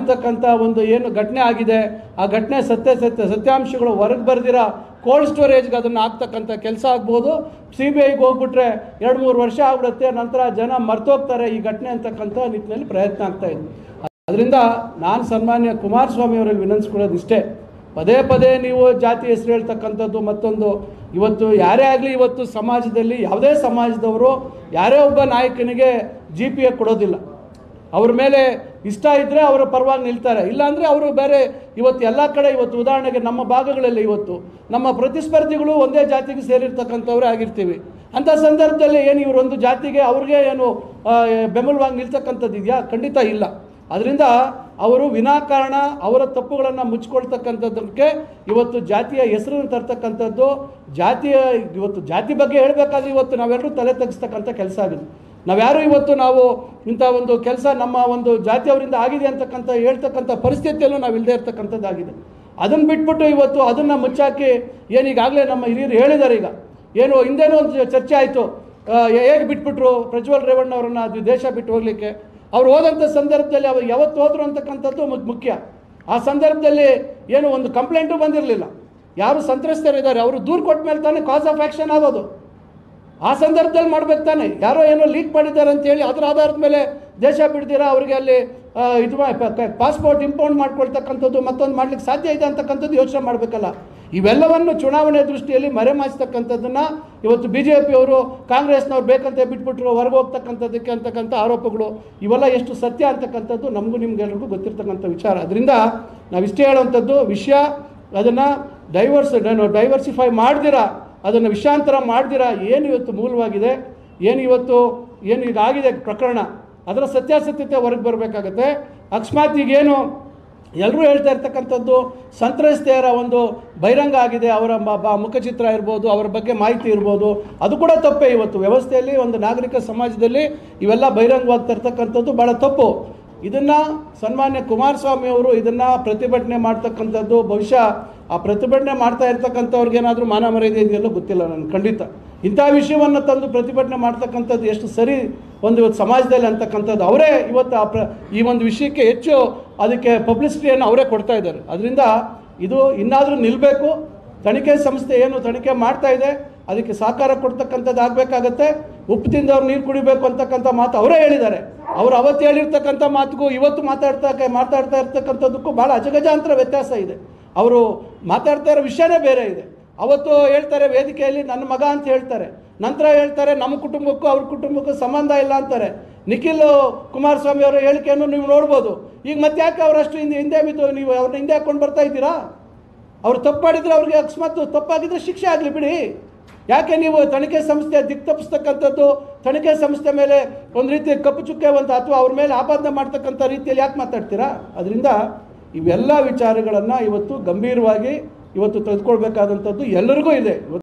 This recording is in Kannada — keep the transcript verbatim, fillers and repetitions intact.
ಅಂತಕ್ಕಂಥ ಒಂದು ಏನು ಘಟನೆ ಆಗಿದೆ ಆ ಘಟನೆ ಸತ್ಯ ಸತ್ಯ ಸತ್ಯಾಂಶಗಳು ಹೊರಗೆ ಬರ್ದಿರ ಕೋಲ್ಡ್ ಸ್ಟೋರೇಜ್ಗೆ ಅದನ್ನು ಹಾಕ್ತಕ್ಕಂಥ ಕೆಲಸ ಆಗ್ಬೋದು. ಸಿ ಬಿ ಐಗೆ ಹೋಗ್ಬಿಟ್ರೆ ಎರಡು ಮೂರು ವರ್ಷ ಆಗ್ಬಿಡುತ್ತೆ, ನಂತರ ಜನ ಮರ್ತೋಗ್ತಾರೆ ಈ ಘಟನೆ ಅಂತಕ್ಕಂಥ ನಿಟ್ಟಿನಲ್ಲಿ ಪ್ರಯತ್ನ ಆಗ್ತಾಯಿದೆ. ಅದರಿಂದ ನಾನು ಸನ್ಮಾನ್ಯ ಕುಮಾರಸ್ವಾಮಿ ಅವರಲ್ಲಿ ವಿನಂತಿಸ್ಕೊಳ್ಳೋದು ಇಷ್ಟೇ, ಪದೇ ಪದೇ ನೀವು ಜಾತಿ ಹೆಸರು ಹೇಳ್ತಕ್ಕಂಥದ್ದು ಮತ್ತೊಂದು, ಇವತ್ತು ಯಾರೇ ಆಗಲಿ ಇವತ್ತು ಸಮಾಜದಲ್ಲಿ ಯಾವುದೇ ಸಮಾಜದವರು ಯಾರೇ ಒಬ್ಬ ನಾಯಕನಿಗೆ ಜಿ ಪಿ ಎ ಕೊಡೋದಿಲ್ಲ. ಅವ್ರ ಮೇಲೆ ಇಷ್ಟ ಇದ್ದರೆ ಅವರ ಪರವಾಗಿ ನಿಲ್ತಾರೆ, ಇಲ್ಲಾಂದರೆ ಅವರು ಬೇರೆ. ಇವತ್ತು ಎಲ್ಲ ಕಡೆ ಇವತ್ತು ಉದಾಹರಣೆಗೆ ನಮ್ಮ ಭಾಗಗಳಲ್ಲಿ ಇವತ್ತು ನಮ್ಮ ಪ್ರತಿಸ್ಪರ್ಧಿಗಳು ಒಂದೇ ಜಾತಿಗೆ ಸೇರಿರ್ತಕ್ಕಂಥವ್ರೇ ಆಗಿರ್ತೀವಿ. ಅಂಥ ಸಂದರ್ಭದಲ್ಲಿ ಏನು ಇವರೊಂದು ಜಾತಿಗೆ ಅವ್ರಿಗೆ ಏನು ಬೆಂಬಲವಾಗಿ ನಿಲ್ತಕ್ಕಂಥದ್ದು ಇದೆಯಾ? ಖಂಡಿತ ಇಲ್ಲ. ಅದರಿಂದ ಅವರು ವಿನಾಕಾರಣ ಅವರ ತಪ್ಪುಗಳನ್ನು ಮುಚ್ಚಿಕೊಳ್ತಕ್ಕಂಥದ್ದಕ್ಕೆ ಇವತ್ತು ಜಾತಿಯ ಹೆಸರನ್ನು ತರ್ತಕ್ಕಂಥದ್ದು, ಜಾತಿಯ ಇವತ್ತು ಜಾತಿ ಬಗ್ಗೆ ಹೇಳಬೇಕಾದ್ರೆ ಇವತ್ತು ನಾವೆಲ್ಲರೂ ತಲೆ ತಗ್ಗಿಸ್ತಕ್ಕಂಥ ಕೆಲಸ ಆಗಿದೆ. ನಾವ್ಯಾರು ಇವತ್ತು ನಾವು ಇಂಥ ಒಂದು ಕೆಲಸ ನಮ್ಮ ಒಂದು ಜಾತಿಯವರಿಂದ ಆಗಿದೆ ಅಂತಕ್ಕಂಥ ಹೇಳ್ತಕ್ಕಂಥ ಪರಿಸ್ಥಿತಿಯಲ್ಲೂ ನಾವು ಇಲ್ಲದೆ ಇರ್ತಕ್ಕಂಥದ್ದಾಗಿದೆ. ಅದನ್ನು ಬಿಟ್ಬಿಟ್ಟು ಇವತ್ತು ಅದನ್ನು ಮುಚ್ಚಾಕಿ ಏನೀಗಾಗಲೇ ನಮ್ಮ ಹಿರಿಯರು ಹೇಳಿದ್ದಾರೆ. ಈಗ ಏನು ಹಿಂದೇನೂ ಒಂದು ಚರ್ಚೆ ಆಯಿತು, ಹೇಗೆ ಬಿಟ್ಬಿಟ್ರು ಪ್ರಜ್ವಲ್ ರೇವಣ್ಣವರನ್ನು ಅದು ದೇಶ ಬಿಟ್ಟು ಹೋಗಲಿಕ್ಕೆ. ಅವ್ರು ಹೋದಂಥ ಸಂದರ್ಭದಲ್ಲಿ ಅವ್ರು ಯಾವತ್ತು ಹೋದ್ರು ಅಂತಕ್ಕಂಥದ್ದು ಮುಖ್ಯ. ಆ ಸಂದರ್ಭದಲ್ಲಿ ಏನು ಒಂದು ಕಂಪ್ಲೇಂಟು ಬಂದಿರಲಿಲ್ಲ. ಯಾರು ಸಂತ್ರಸ್ತರಿದ್ದಾರೆ ಅವರು ದೂರು ಕೊಟ್ಟ ಮೇಲೆ ತಾನೇ ಕಾಸ್ ಆಫ್ ಆ್ಯಕ್ಷನ್ ಆಗೋದು. ಆ ಸಂದರ್ಭದಲ್ಲಿ ಮಾಡ್ಬೇಕು ತಾನೆ. ಯಾರೋ ಏನೋ ಲೀಕ್ ಮಾಡಿದ್ದಾರೆ ಅಂತೇಳಿ ಅದರ ಆಧಾರದ ಮೇಲೆ ದೇಶ ಬಿಡ್ದಿರ ಅವರಿಗೆ ಅಲ್ಲಿ ಇದು ಪಾಸ್ಪೋರ್ಟ್ ಇಂಪೌಂಡ್ ಮಾಡ್ಕೊಳ್ತಕ್ಕಂಥದ್ದು ಮತ್ತೊಂದು ಮಾಡ್ಲಿಕ್ಕೆ ಸಾಧ್ಯ ಇದೆ ಅಂತಕ್ಕಂಥದ್ದು ಯೋಚನೆ ಮಾಡಬೇಕಲ್ಲ. ಇವೆಲ್ಲವನ್ನು ಚುನಾವಣೆ ದೃಷ್ಟಿಯಲ್ಲಿ ಮರೆಮಾಚತಕ್ಕಂಥದ್ದನ್ನು ಇವತ್ತು ಬಿ ಜೆ ಪಿಯವರು ಕಾಂಗ್ರೆಸ್ನವ್ರು ಬೇಕಂತ ಬಿಟ್ಬಿಟ್ರು ಹೊರಗೆ ಹೋಗ್ತಕ್ಕಂಥದ್ದಕ್ಕೆ ಅಂತಕ್ಕಂಥ ಆರೋಪಗಳು ಇವೆಲ್ಲ ಎಷ್ಟು ಸತ್ಯ ಅಂತಕ್ಕಂಥದ್ದು ನಮಗೂ ನಿಮ್ಗೆಲ್ರಿಗೂ ಗೊತ್ತಿರ್ತಕ್ಕಂಥ ವಿಚಾರ. ಅದರಿಂದ ನಾವು ಇಷ್ಟೇ ಹೇಳುವಂಥದ್ದು ವಿಷಯ, ಅದನ್ನು ಡೈವರ್ಸ್ ಡೈವರ್ಸಿಫೈ ಮಾಡ್ದಿರಾ, ಅದನ್ನು ವಿಷಾಂತರ ಮಾಡ್ದಿರಾ ಏನು ಇವತ್ತು ಮೂಲವಾಗಿದೆ, ಏನು ಇವತ್ತು ಏನು ಇದಾಗಿದೆ ಪ್ರಕರಣ, ಅದರ ಸತ್ಯಾಸತ್ಯತೆ ಹೊರಗೆ ಬರಬೇಕಾಗತ್ತೆ. ಅಕಸ್ಮಾತ್ ಈಗೇನು ಎಲ್ಲರೂ ಹೇಳ್ತಾ ಇರ್ತಕ್ಕಂಥದ್ದು ಸಂತ್ರಸ್ತೆಯರ ಒಂದು ಬಹಿರಂಗ ಆಗಿದೆ, ಅವರ ಮುಖಚಿತ್ರ ಇರ್ಬೋದು, ಅವರ ಬಗ್ಗೆ ಮಾಹಿತಿ ಇರ್ಬೋದು, ಅದು ಕೂಡ ತಪ್ಪೇ. ಇವತ್ತು ವ್ಯವಸ್ಥೆಯಲ್ಲಿ ಒಂದು ನಾಗರಿಕ ಸಮಾಜದಲ್ಲಿ ಇವೆಲ್ಲ ಬಹಿರಂಗವಾಗಿ ತರ್ತಕ್ಕಂಥದ್ದು ಭಾಳ ತಪ್ಪು. ಇದನ್ನು ಸನ್ಮಾನ್ಯ ಕುಮಾರಸ್ವಾಮಿ ಅವರು ಇದನ್ನು ಪ್ರತಿಭಟನೆ ಮಾಡ್ತಕ್ಕಂಥದ್ದು, ಬಹುಶಃ ಆ ಪ್ರತಿಭಟನೆ ಮಾಡ್ತಾ ಇರ್ತಕ್ಕಂಥವ್ರಿಗೇನಾದರೂ ಮಾನ ಮರ್ಯಾದೆ ಇದೆಯಲ್ಲೋ ಗೊತ್ತಿಲ್ಲ ನನಗೆ. ಖಂಡಿತ ಇಂಥ ವಿಷಯವನ್ನು ತಂದು ಪ್ರತಿಭಟನೆ ಮಾಡ್ತಕ್ಕಂಥದ್ದು ಎಷ್ಟು ಸರಿ ಒಂದು ಇವತ್ತು ಸಮಾಜದಲ್ಲಿ ಅಂತಕ್ಕಂಥದ್ದು. ಅವರೇ ಇವತ್ತು ಆ ಪ್ರ ಈ ಒಂದು ವಿಷಯಕ್ಕೆ ಹೆಚ್ಚು ಅದಕ್ಕೆ ಪಬ್ಲಿಸಿಟಿಯನ್ನು ಅವರೇ ಕೊಡ್ತಾ ಇದ್ದಾರೆ. ಅದರಿಂದ ಇದು ಇನ್ನಾದರೂ ನಿಲ್ಲಬೇಕು. ತನಿಖೆ ಸಂಸ್ಥೆ ಏನು ತನಿಖೆ ಮಾಡ್ತಾ ಇದೆ ಅದಕ್ಕೆ ಸಹಕಾರ ಕೊಡ್ತಕ್ಕಂಥದ್ದು ಆಗಬೇಕಾಗತ್ತೆ. ಉಪ್ಪು ತಿಂದವ್ರು ನೀರು ಕುಡಿಬೇಕು ಅಂತಕ್ಕಂಥ ಮಾತು ಅವರೇ ಹೇಳಿದ್ದಾರೆ. ಅವರು ಅವತ್ತು ಹೇಳಿರ್ತಕ್ಕಂಥ ಮಾತಿಗೂ ಇವತ್ತು ಮಾತಾಡ್ತಾ ಮಾತಾಡ್ತಾ ಇರ್ತಕ್ಕಂಥದ್ದಕ್ಕೂ ಭಾಳ ಅಜಗಜಾಂತರ ವ್ಯತ್ಯಾಸ ಇದೆ. ಅವರು ಮಾತಾಡ್ತಾ ಇರೋ ವಿಷಯನೇ ಬೇರೆ ಇದೆ. ಅವತ್ತು ಹೇಳ್ತಾರೆ ವೇದಿಕೆಯಲ್ಲಿ ನನ್ನ ಮಗ ಅಂತ ಹೇಳ್ತಾರೆ, ನಂತರ ಹೇಳ್ತಾರೆ ನಮ್ಮ ಕುಟುಂಬಕ್ಕೂ ಅವ್ರ ಕುಟುಂಬಕ್ಕೂ ಸಂಬಂಧ ಇಲ್ಲ ಅಂತಾರೆ. ನಿಖಿಲ್ ಕುಮಾರಸ್ವಾಮಿ ಅವರ ಹೇಳಿಕೆಯನ್ನು ನೀವು ನೋಡ್ಬೋದು. ಈಗ ಮತ್ತೆ ಯಾಕೆ ಅವರಷ್ಟು ಹಿಂದೆ ಹಿಂದೆ ಬಿದ್ದು ನೀವು ಅವ್ರನ್ನ ಹಿಂದೆ ಹಾಕ್ಕೊಂಡು ಬರ್ತಾ ಇದ್ದೀರಾ? ಅವ್ರು ತಪ್ಪು ಮಾಡಿದರೆ ಅವ್ರಿಗೆ ಅಕಸ್ಮಾತ್ ತಪ್ಪಾಗಿದ್ದರೆ ಶಿಕ್ಷೆ ಆಗಲಿ ಬಿಡಿ. ಯಾಕೆ ನೀವು ತನಿಖೆ ಸಂಸ್ಥೆ ದಿಕ್ಕು ತಪ್ಪಿಸ್ತಕ್ಕಂಥದ್ದು, ತನಿಖೆ ಸಂಸ್ಥೆ ಮೇಲೆ ಒಂದು ರೀತಿ ಕಪ್ಪು ಚುಕ್ಕೆ ಒಂದು ಅಥವಾ ಅವ್ರ ಮೇಲೆ ಆಪಾದನೆ ಮಾಡ್ತಕ್ಕಂಥ ರೀತಿಯಲ್ಲಿ ಯಾಕೆ ಮಾತಾಡ್ತೀರಾ? ಅದರಿಂದ ಇವೆಲ್ಲ ವಿಚಾರಗಳನ್ನು ಇವತ್ತು ಗಂಭೀರವಾಗಿ ಇವತ್ತು ತೆಗೆದುಕೊಳ್ಬೇಕಾದಂಥದ್ದು ಎಲ್ಲರಿಗೂ ಇದೆ.